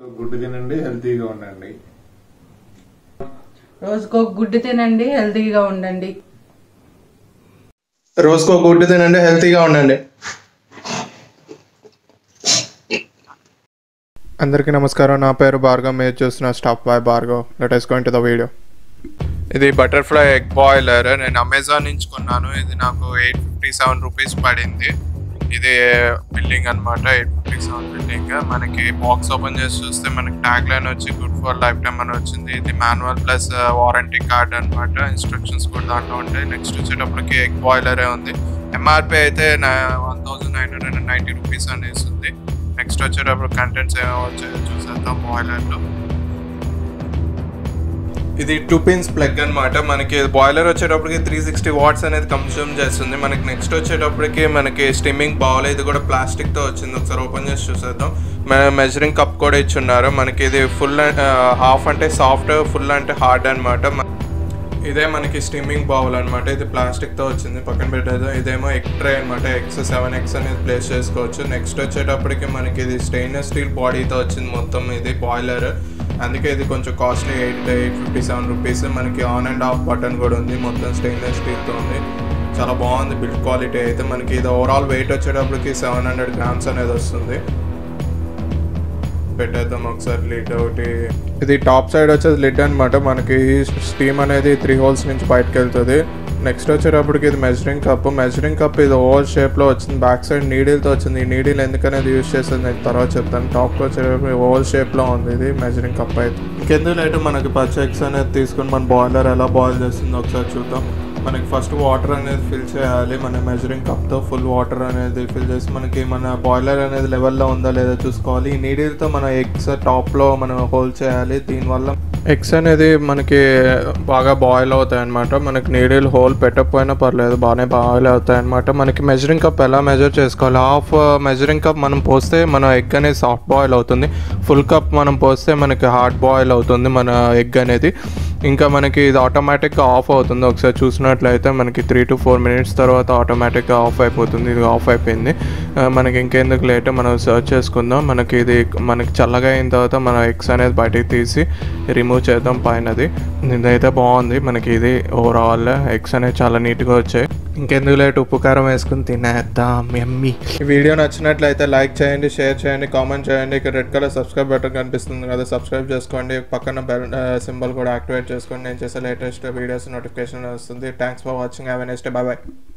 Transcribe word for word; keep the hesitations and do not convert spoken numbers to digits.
గుడ్డు తినండి, హెల్తీగా ఉండండి. రోజుకో గుడ్డు తినండి, హెల్తీగా ఉండండి. రోజుకో గుడ్డు తినండి, హెల్తీగా ఉండండి. అందరికీ నమస్కారం. నా పేరు భార్గవ్. మీరు చూస్తున్న stop by Bhargav. Let us go into the video. ఇది బటర్ఫ్లై ఎగ్ బాయిలర్. నేను అమెజాన్ నుంచి కొన్నాను. ఇది నాకు ఎయిట్ ఫిఫ్టీ సెవెన్ రూపీస్ పడింది. ఇది బిల్డింగ్ అనమాట. Eight fifty seven building. మనకి బాక్స్ ఓపెన్ చేసి చూస్తే మనకి ట్యాగ్ లైన్ వచ్చి గుడ్ ఫర్ లైఫ్ టైమ్ అని వచ్చింది. ఇది మాన్యువల్ ప్లస్ వారంటీ కార్డ్ అనమాట. ఇన్స్ట్రక్షన్స్ కూడా దాంట్లో ఉంటాయి. నెక్స్ట్ వచ్చేటప్పటికి ఎగ్ బాయిలరే ఉంది. ఎంఆర్పి అయితే one thousand nine hundred and ninety rupees అనేసి ఉంది. నెక్స్ట్ వచ్చేటప్పుడు కంటెంట్స్ ఏమో వచ్చాయో చూసేద్దాం బాయిలర్లో. ఇది టూ పిన్స్ ప్లగ్ అనమాట. మనకి బాయిలర్ వచ్చేటప్పటికి త్రీ సిక్స్టీ వాట్స్ అనేది కన్స్యూమ్ చేస్తుంది. మనకి నెక్స్ట్ వచ్చేటప్పటికి మనకి స్టిమ్మింగ్ బౌల్. ఇది కూడా ప్లాస్టిక్తో వచ్చింది. ఒకసారి ఓపెన్ చేసి చూసేద్దాం. మెజరింగ్ కప్ కూడా ఇచ్చున్నారు. మనకి ఇది ఫుల్ హాఫ్ అంటే సాఫ్ట్, ఫుల్ అంటే హార్డ్ అనమాట. ఇదే మనకి స్టిమ్మింగ్ బౌల్ అనమాట. ఇది ప్లాస్టిక్తో వచ్చింది. పక్కన పెట్టేది ఇదేమో ఎగ్ ట్రే అనమాట. ఎగ్స్ సెవెన్ ఎగ్స్ అనేది ప్లేస్ చేసుకోవచ్చు. నెక్స్ట్ వచ్చేటప్పటికి మనకి ఇది స్టెయిన్లెస్ స్టీల్ బాడీతో వచ్చింది మొత్తం ఇది బాయిలర్. అందుకే ఇది కొంచెం costly. Eight eight fifty seven rupees. మనకి ఆన్ అండ్ ఆఫ్ బటన్ కూడా ఉంది. మొత్తం స్టెయిన్లెస్ స్టీల్తో ఉంది. చాలా బాగుంది బిల్డ్ క్వాలిటీ అయితే. మనకి ఇది ఓవరాల్ వెయిట్ వచ్చేటప్పటికి సెవెన్ హండ్రెడ్ గ్రామ్స్ అనేది వస్తుంది. పెట్టేద్దాం ఒకసారి లిడ్ ఒకటి. ఇది టాప్ సైడ్ వచ్చేది లిడ్ అనమాట. మనకి స్టీమ్ అనేది త్రీ హోల్స్ నుంచి బయటకు వెళ్తుంది. నెక్స్ట్ వచ్చేటప్పటికి ఇది మెజరింగ్ కప్. మెజరింగ్ కప్ ఇది ఓవల్ షేప్లో వచ్చింది. బ్యాక్ సైడ్ నీడిల్తో వచ్చింది. ఈ నీడిల్ ఎందుకనేది యూజ్ చేసేది నేను తర్వాత చెప్తాను. టాప్లో వచ్చేటప్పటికి ఓవల్ షేప్లో ఉంది ఇది మెజరింగ్ కప్ అయితే. ఇంకెందుకు లేటు మనకి పచ్చి ఎగ్స్ అనేది తీసుకొని మన బాయిలర్ ఎలా బాయిల్ చేస్తుందో ఒకసారి చూద్దాం. మనకి ఫస్ట్ వాటర్ అనేది ఫిల్ చేయాలి. మన మెజరింగ్ కప్తో ఫుల్ వాటర్ అనేది ఫిల్ చేసి మనకి మన బాయిలర్ అనేది లెవెల్లో ఉందా లేదా చూసుకోవాలి. ఈ నీడిల్తో మన ఎగ్స్ టాప్లో మనం హోల్డ్ చేయాలి. దీనివల్ల ఎగ్స్ అనేది మనకి బాగా బాయిల్ అవుతాయి అనమాట. మనకి నీడిల్ హోల్ పెట్టకపోయినా పర్లేదు, బాగానే బాయిల్ అవుతాయి అనమాట. మనకి మెజరింగ్ కప్ ఎలా మెజర్ చేసుకోవాలి. హాఫ్ మెజరింగ్ కప్ మనం పోస్తే మన ఎగ్ అనేది సాఫ్ట్ బాయిల్ అవుతుంది. ఫుల్ కప్ మనం పోస్తే మనకి హార్డ్ బాయిల్ అవుతుంది మన ఎగ్ అనేది. ఇంకా మనకి ఇది ఆటోమేటిక్గా ఆఫ్ అవుతుంది. ఒకసారి చూసినట్లయితే మనకి త్రీ టు ఫోర్ మినిట్స్ తర్వాత ఆటోమేటిక్గా ఆఫ్ అయిపోతుంది. ఇది ఆఫ్ అయిపోయింది. మనకి ఇంకెందుకు లేట్ మనం సర్చ్ చేసుకుందాం. మనకి ఇది మనకి చల్లగా అయిన తర్వాత మన ఎగ్స్ అనేది బయటికి తీసి రిమూవ్ చేద్దాం పైనది. ఇదైతే బాగుంది. మనకి ఇది ఓవరాల్ ఎగ్స్ అనేవి చాలా నీట్గా వచ్చాయి. ఇంకెందుకు లేట్ ఉప్పు కారం వేసుకుని తినేద్దాం. ఎమ్మి. ఈ వీడియో నచ్చినట్లయితే లైక్ చేయండి, షేర్ చేయండి, కామెంట్ చేయండి. ఇక్కడ రెడ్ కలర్ సబ్స్క్రైబ్ బటన్ కనిపిస్తుంది కదా, సబ్స్క్రైబ్ చేసుకోండి. పక్కన బెల్ సింబల్ కూడా యాక్టివేట్ చేసుకోండి. నేను చేసే లేటెస్ట్ వీడియోస్ నోటిఫికేషన్ వస్తుంది. Thanks for watching. Have a nice day. Bye by.